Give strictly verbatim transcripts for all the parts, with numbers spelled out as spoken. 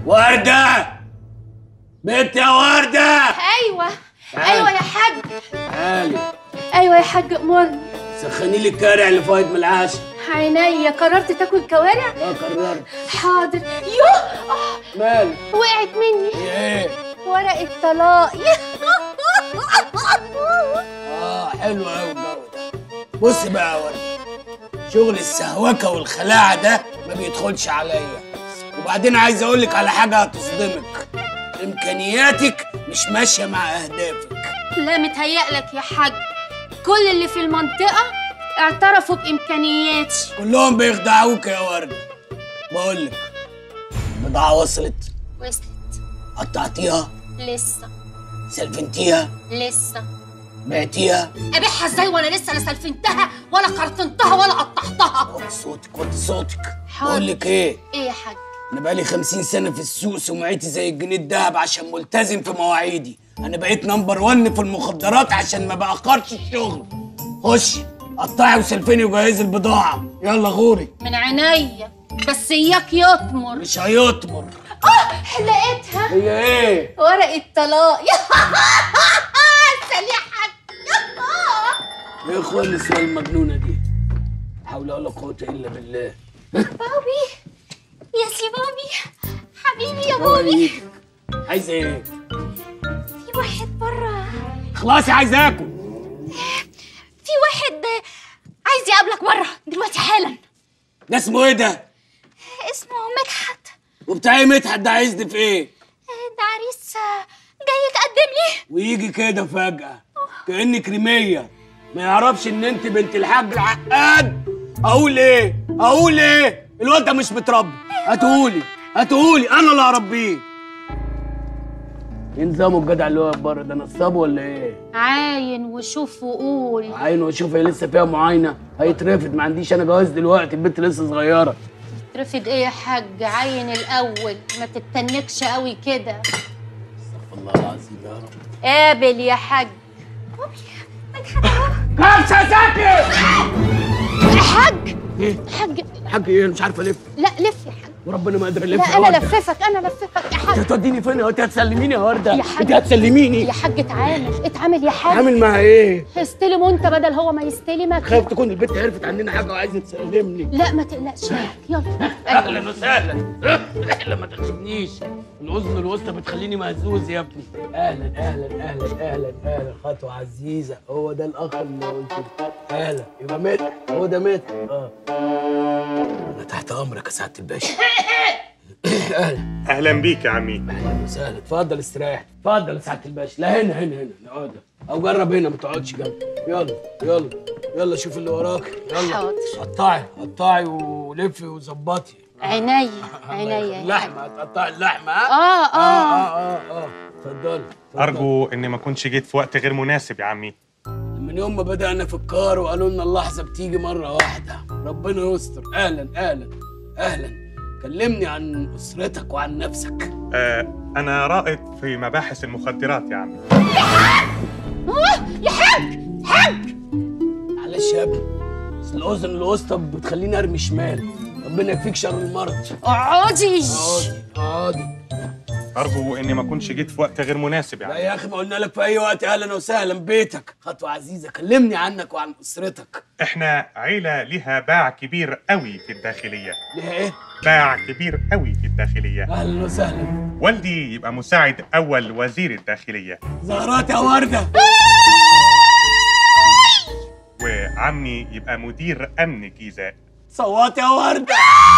وردة بنت يا وردة. ايوه ايوه يا حاج. تعالي. ايوه يا حاج امرني. سخني لي الكارع اللي فايت من العشاء. عينيا. قررت تاكل كوارع؟ اه قررت. حاضر. يوه اه مالك؟ وقعت مني. ايه؟ ورقة طلاق. اه حلو قوي الجو ده. بصي بقى يا وردة، شغل السهوكه والخلاعه ده ما بيدخلش عليا. وبعدين عايز اقول لك على حاجه هتصدمك، امكانياتك مش ماشيه مع اهدافك. لا متهيألك يا حاج، كل اللي في المنطقة اعترفوا بإمكانياتي. كلهم بيخدعوك يا وردة. بقول لك البضاعه وصلت؟ وصلت. قطعتيها؟ لسه. سلفنتيها؟ لسه. بعتيها؟ ابيعها ازاي وانا لسه لا سلفنتها ولا قرطنتها ولا قطعتها؟ وطي صوتك وطي صوتك. حاضر. بقول لك ايه؟ ايه يا حاج؟ انا بقالي خمسين سنه في السوق، سمعتي زي الجنيه الدهب عشان ملتزم في مواعيدي. انا بقيت نمبر ون في المخدرات عشان ما باخرش الشغل. خشي قطعي وسلفني وجهزي البضاعه. يلا غوري. من عينيا، بس اياك يطمر. مش هيطمر. اه لقيتها. هي ايه؟ ورقة طلاق. سلي يا حاج. ايه يا اخوان النسوان المجنونه دي؟ لا حول ولا قوه الا بالله. بابي يا سي بابي، حبيبي يا بابي. عايزه ايه؟ في واحد بره. خلاص عايز اكل. في واحد عايز يقابلك بره دلوقتي حالا. ده اسمه ايه ده؟ اسمه مدحت. وبتاع ايه مدحت ده؟ عايزني في ايه؟ ده عريس جاي يتقدم لي. ويجي كده فجأة كأنك رمية، ما يعرفش ان انت بنت الحاج العقاد. اقول ايه؟ اقول ايه؟ الواد ده مش متربي. هاتهولي هاتهولي انا اللي هربيه. ايه نظامه الجدع اللي واقف بره ده؟ نصاب ولا ايه؟ عاين وشوف وقول. عاين واشوف، هي لسه فيها معاينه؟ هيترفض، ما عنديش انا جواز دلوقتي، البنت لسه صغيره. ترفض ايه يا حاج؟ عاين الاول، ما تتنكش قوي كده. استغفر الله العظيم يا رب. قابل يا حاج. بابي مدحت اهو. كبسه ساكت. حاج. ايه؟ حاج. حاج ايه؟ انا مش عارف الف. لا لف يا حاج. وربنا ما قادر الف. لا انا لففك، انا لففك يا حاج. انت هتوديني فين؟ انت هتسلميني يا ورده؟ يا حاج. انت هتسلميني يا حاج اتعامل اتعامل يا حاج. عامل معاها ايه؟ استلمه انت بدل هو ما يستلمك. خايف تكون البنت عرفت عننا حاجه وعايزه تسلمني. لا ما تقلقش يا حاج. يلا. اهلا وسهلا. اهلا ما تخشبنيش، الاذن الوسطى بتخليني مهزوز يا ابني. اهلا اهلا اهلا اهلا اهلا. خطوه عزيزه، هو ده الاخ اللي قلت له. اهلا. يبقى مات، هو ده مات. اه انا تحت امرك يا سعاده الباشا. اهلا. اهلا بيك يا عمي. اهلا وسهلا. اتفضل استريح. اتفضل يا سعاده الباشا. لا هنا هنا هنا نقعد، او جرب هنا ما تقعدش جنبي. يلا يلا يلا شوف اللي وراك. يلا حاضر. قطعي قطعي ولفي وظبطي. عينيا عينيا. اللحمه هتقطعي اللحمه. ها؟ اه اه اه اه اه اتفضلي. ارجو اني ما كنتش جيت في وقت غير مناسب يا عمي. من يوم ما بدأنا في الكار وقالوا لنا اللحظة بتيجي مرة واحدة، ربنا يستر. أهلا أهلا أهلا. كلمني عن أسرتك وعن نفسك. آه انا رائد في مباحث المخدرات يا عمي. يا حاج حاج. معلش يا ابني، بس الأذن الوسطى بتخليني أرمي شمال. ربنا يكفيك شر المرض. اقعدي اقعدي اقعدي. ارجو اني ما كنتش جيت في وقت غير مناسب يا لا عمي. يا أخي، ما قلنا لك في أي وقت أهلا وسهلا بيتك. خطوة عزيزة، كلمني عنك وعن أسرتك. احنا عيلة ليها باع كبير قوي في الداخلية. ليها إيه؟ باع كبير قوي في الداخلية. أهلا وسهلا. والدي يبقى مساعد اول وزير الداخلية، زهرات يا وردة. وعمي يبقى مدير امن جيزة. صوات يا وردة.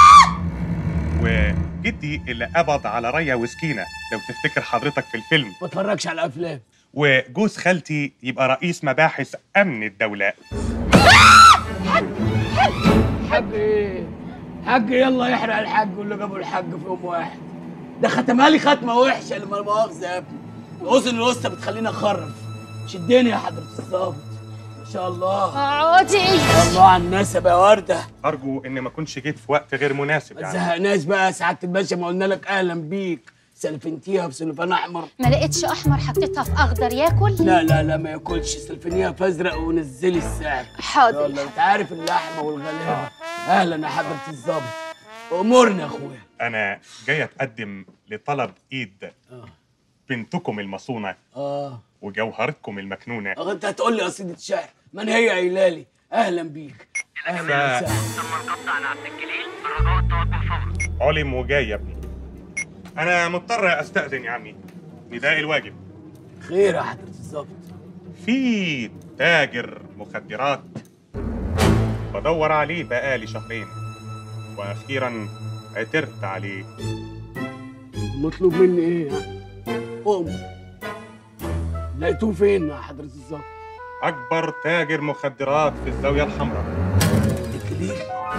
وجدي اللي قبض على ريا وسكينة لو تفتكر حضرتك في الفيلم. ما اتفرجش على الأفلام. وجوز خالتي يبقى رئيس مباحث امن الدولة. حاج حاج حاج ايه؟ حاج يلا يحرق الحاج واللي جابوا الحاج في يوم واحد. ده ختمها لي ختمه وحشه اللي ما مؤاخذه يا ابني. الاذن الوسطى بتخليني اخرف. شدني يا حضره الظابط. ما شاء الله. اقعدي. ما الله على النسب يا ورده. ارجو اني ما كنتش جيت في وقت غير مناسب ما يعني. تزهقناش بقى يا سعاده الباشا، ما قلنا لك اهلا بيك. سلفنتيها في سلفان احمر. ما لقيتش احمر حطيتها في اخضر ياكل؟ لا لا لا ما ياكلش. سلفنيها في ازرق ونزلي السعر. حاضر. يلا انت عارف اللحمه والغلابه. اهلا يا حضره الظابط. امورنا يا اخويا. انا جاي اتقدم لطلب ايد اه بنتكم المصونه اه وجوهرتكم المكنونه. اه انت هتقول لي قصيده شعر؟ من هي قايله لي؟ اهلا بيك. اهلا ف- وسهلا. تم القبض على عبد الجليل بالرجاء التوجه فورا. علم وجاي يا ابني. انا مضطر استاذن يا عمي، نداء الواجب. خير يا حضرة الظابط؟ في تاجر مخدرات بدور عليه بقالي شهرين، واخيرا عثرت عليه. مطلوب مني ايه يعني؟ قوم. لقيتوه فين يا حضرة الظابط؟ اكبر تاجر مخدرات في الزاويه الحمراء. الجليل.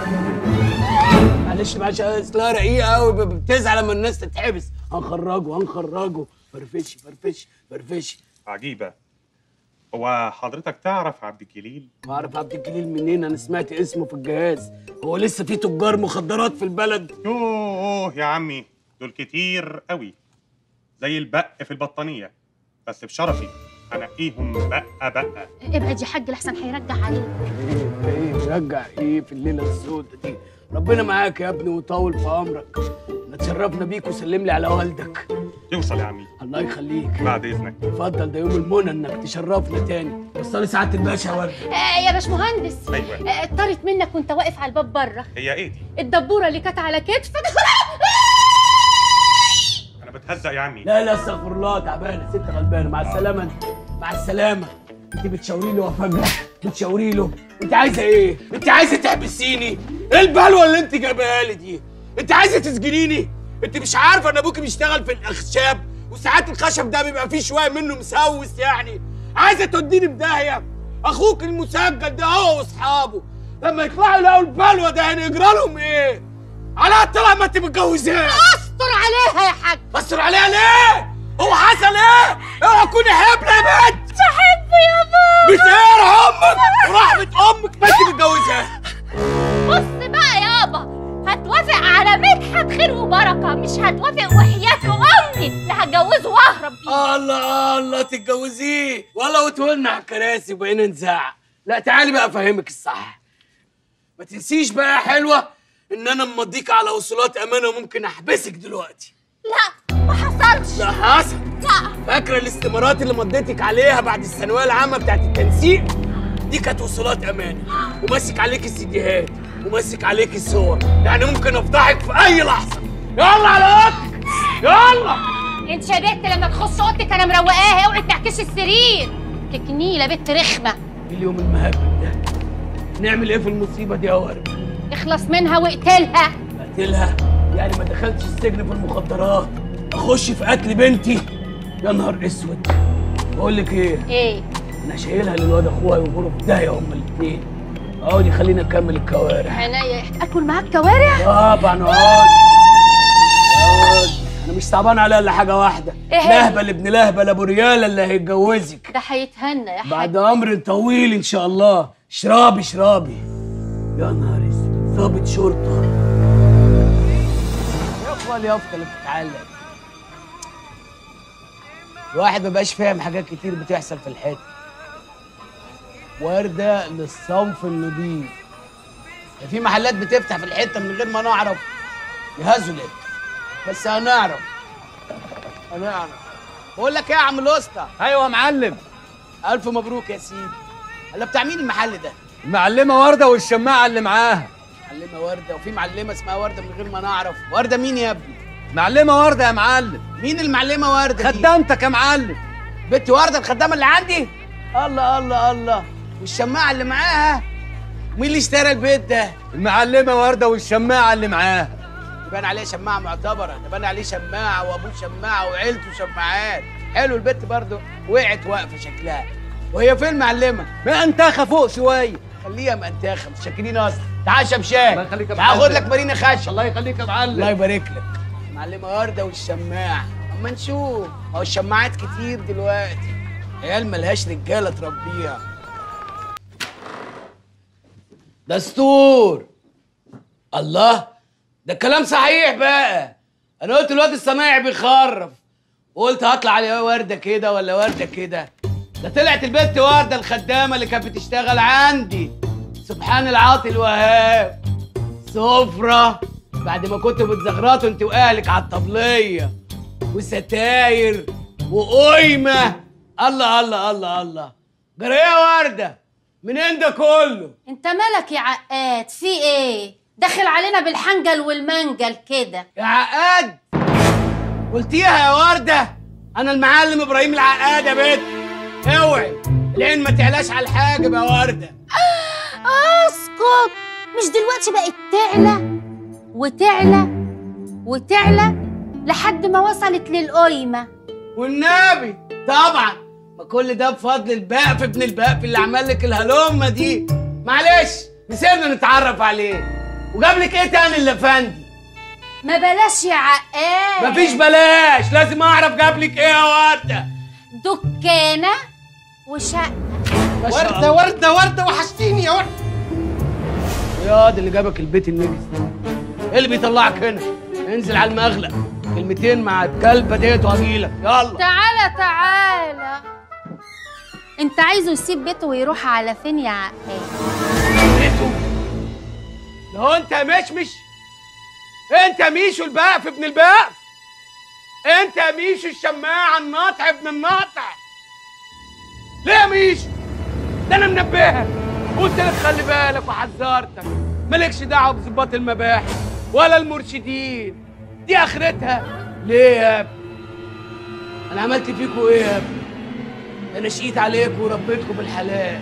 معلش معلش اصلها رقيقه قوي، بتزعل لما الناس تتحبس. هنخرجه هنخرجه. فرفشي فرفشي فرفشي. عجيبه، هو حضرتك تعرف عبد الجليل؟ بعرف عبد الجليل منين؟ انا سمعت اسمه في الجهاز. هو لسه في تجار مخدرات في البلد؟ يوه يا عمي، دول كتير قوي زي البق في البطانيه، بس بشرفي انقيهم بقه بقه. ابعد يا حاج لحسن هيرجع عليك. ايه ايه رجع ايه في الليله السوداء دي؟ ربنا معاك يا ابني وطول في عمرك. اتشرفنا بيك وسلم لي على والدك. يوصل يا عمي. الله يخليك. بعد اذنك. اتفضل، ده يوم المنى انك تشرفنا تاني. وصلي سعاده الباشا يا ورده. آه يا باشمهندس. ايوه. آه طارت منك وانت واقف على الباب بره. هي ايه دي؟ الدبوره اللي كانت على كتفك. انا بتهزق يا عمي. لا لا استغفر الله، تعبانه ست غلبانه. مع السلامه انت. مع السلامه. انت بتشاوري له وفجاه بتشاوري له. انت عايزه ايه؟ انت عايزه تحبسيني؟ ايه البلوه اللي انت جايباها لي دي؟ انت عايزه تسجنيني؟ انت مش عارفه ان ابوكي بيشتغل في الاخشاب، وساعات الخشب ده بيبقى فيه شويه منه مسوس يعني. عايزه توديني في داهيه؟ اخوك المسجل ده هو واصحابه لما يطلعوا يلاقوا البلوه ده هنجرى لهم ايه؟ على طلع ما انت متجوزاه. استر عليها يا حاج. استر عليها ليه؟ هو حصل ايه؟ اوعى تكوني حبلة يا بنت. بحبه يا بابا. بتقهر امك ورحمة امك ما انت متجوزاه. بص بقى يابا، هتوافق على مدحت خير وبركه، مش هتوافق وحياة امي اللي هتجوزه واهرب بيه. الله الله تتجوزيه ولا وتولنا على الكراسي وبقينا نزعق. لا تعالي بقى افهمك الصح. ما تنسيش بقى يا حلوه ان انا مضيك على وصولات امانه وممكن احبسك دلوقتي. لا ما حصلش. لا حصل. لا. فاكره الاستمارات اللي مضيتك عليها بعد الثانويه العامه بتاعت التنسيق؟ دي كانت وصولات امانه، وماسك عليك السيديهات وماسك عليك الصور، يعني ممكن افضحك في اي لحظه. يلا على اوضتك يلا. انت يا بنت لما تخش اوضتك انا مروقاها، اوعي تعكسي السرير. تكنيله بنت رخمه. اليوم المهبب ده نعمل ايه في المصيبه دي يا ورد؟ اخلص منها واقتلها. اقتلها؟ يعني ما دخلتش السجن في المخدرات اخش في قتل بنتي؟ يا نهار اسود. بقول لك ايه؟ ايه؟ انا شايلها للواد اخوها يغوروا في داهيه هما الاثنين. اقعدي خلينا نكمل الكوارع. عينيا. اكل معاك كوارع؟ طبعا اقعد. اقعد. انا مش صعبان عليها الا حاجه واحده. إيه هي؟ لهبل ابن لهبل ابو رياله اللي هيتجوزك. ده هيتهنى يا حاج. بعد امر طويل ان شاء الله. اشربي اشربي. يا نهار اسود، ضابط شرطه. يا اخوان اليافطه اللي بتتعلق. الواحد ما بقاش فاهم حاجات كتير بتحصل في الحته. وارده للصنف النضيف. ده في محلات بتفتح في الحته من غير ما نعرف. يهزوا ليه؟ بس هنعرف. هنعرف. بقول لك ايه يا عم الاسطى؟ ايوه يا معلم. الف مبروك يا سيدي. هلا بتاع مين المحل ده؟ المعلمه ورده والشماعه اللي معاها. معلمه ورده؟ وفي معلمه اسمها ورده من غير ما نعرف؟ ورده مين يا ابني؟ معلمه ورده يا معلم. مين المعلمه ورده دي؟ خدامتك يا معلم. بنت ورده الخدامه اللي عندي؟ الله الله الله. والشماعه اللي معاها؟ مين اللي اشترى البيت ده؟ المعلمه ورده والشماعه اللي معاها. يبان عليه شماعه معتبره، يبان عليه شماعه وابوه شماعه وعيلته شماعات. حلو. البت برضه وقعت واقفه شكلها. وهي فين المعلمه؟ منتخه فوق شويه. خليها منتخه. مش شاكرين اصلا. تعال شمشان. الله يخليك يا تعال معلم. خد لك مارينا خشب. الله يخليك يا الله معلم. يبارك لك. معلمه ورده والشماعه. اما نشوف. هو الشماعات كتير دلوقتي. عيال ملهاش رجاله تربيها. دستور. الله، ده الكلام صحيح بقى. انا قلت الواد الصنايعي بيخرف، وقلت هطلع عليه ورده كده ولا ورده كده. ده طلعت البت ورده الخدامه اللي كانت بتشتغل عندي. سبحان العاطي الوهاب. سفره بعد ما كنتوا بتزغرطوا انت واهلك على الطبليه وستاير وقيمه. الله الله الله الله، جرى ايه يا ورده؟ منين ده كله؟ انت مالك يا عقاد؟ في ايه؟ داخل علينا بالحنجل والمنجل كده يا عقاد؟ قلتيها يا ورده؟ انا المعلم ابراهيم العقاد يا بنت. اوعي العين ما تعلاش على الحاجب يا ورده. اسكت، مش دلوقتي بقت تعلى وتعلى وتعلى لحد ما وصلت للقيمه. والنبي طبعا، ما كل ده بفضل البقف ابن البقف اللي عمل لك الهلومه دي. معلش نسيبنا نتعرف عليه. وجاب لك ايه تاني الافندي؟ ما بلاش يا عقاد. مفيش بلاش، لازم اعرف جاب لك ايه يا ورده. دكانه وشقه. ورده ورده ورده، وحشتيني يا ورده. يا ده اللي جابك البيت النجس ده؟ ايه اللي بيطلعك هنا؟ انزل على المغلق، كلمتين مع الكلبه ديت وهجيلك. يلا تعالى تعالى. انت عايزه يسيب بيته ويروح على فين يا عقاد؟ بيته؟ لو انت مشمش، انت ميشو البقف ابن البقف، انت ميشو الشماعه الناطع ابن الناطع. ليه يا ميشو؟ ده انا منبهك، قلت لك خلي بالك وحذرتك، مالكش دعوه بظباط المباحث ولا المرشدين، دي اخرتها. ليه يا ابني؟ انا عملت فيكوا ايه يا ابني؟ انا شقيت عليكم وربيتكم بالحلال.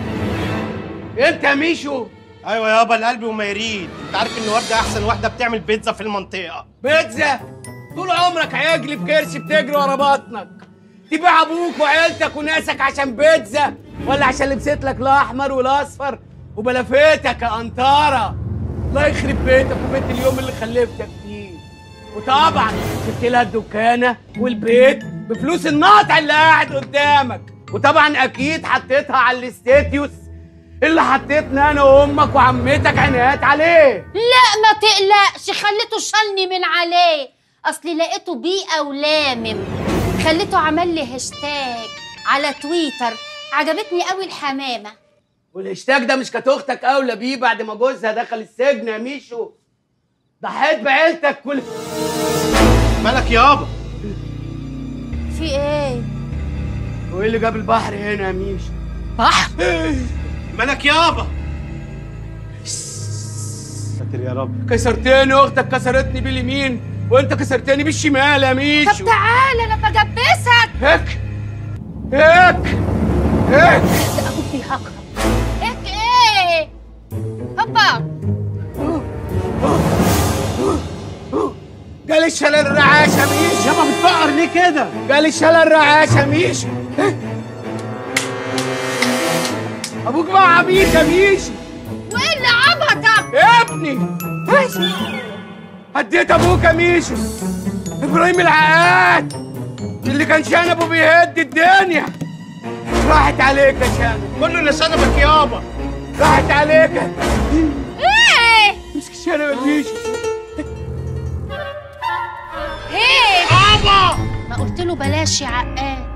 انت يا ميشو؟ ايوه يابا، القلب وما يريد. انت عارف ان ورده احسن واحده بتعمل بيتزا في المنطقه. بيتزا؟ طول عمرك عجل في كرش بتجري ورا بطنك. تبيع ابوك وعيلتك وناسك عشان بيتزا، ولا عشان لبست لك الاحمر والاصفر وبلفتك يا انطاره؟ الله يخرب بيتك وبيت اليوم اللي خلفتك فيه. وطبعا جبت لها الدكانه والبيت بفلوس الناطع اللي قاعد قدامك، وطبعا اكيد حطيتها على الاستاتيوس اللي حطيتنا انا وامك وعمتك عنايات عليه. لا ما تقلقش، خليته شالني من عليه، اصلي لقيته بيئه ولامم، خليته عمل لي هاشتاج على تويتر، عجبتني قوي الحمامه. والهاشتاج ده مش كانت اختك اولى بيه بعد ما جوزها دخل السجن يا ميشو؟ ضحيت بعيلتك كل. مالك يابا؟ في ايه؟ وايه اللي جاب البحر هنا يا ميشو؟ بحر؟ مالك يابا؟ ساتر يا رب. كسرتني، اختك كسرتني باليمين وانت كسرتني بالشمال يا ميشو. طب تعالى انا بجبسك. هيك هيك هيك. ابوك بيهكر. هيك ايه؟ هوبا. جالي الشلل الرعاش يا ميشو. يابا بتفقر ليه كده؟ جالي الشلل الرعاش يا ميشو. ابوك بقى عبيط يا ميشو. وايه اللي عبطك؟ يا ابني هديت ابوك يا ميشو، ابراهيم العقاد اللي كان شنبه بيهد الدنيا. راحت عليك يا شنب. كله اللي شنبك يابا. راحت عليك. ايه؟ مسك الشنب يا ميشو. ايه؟ يابا ما قلت له بلاش يا عقاد.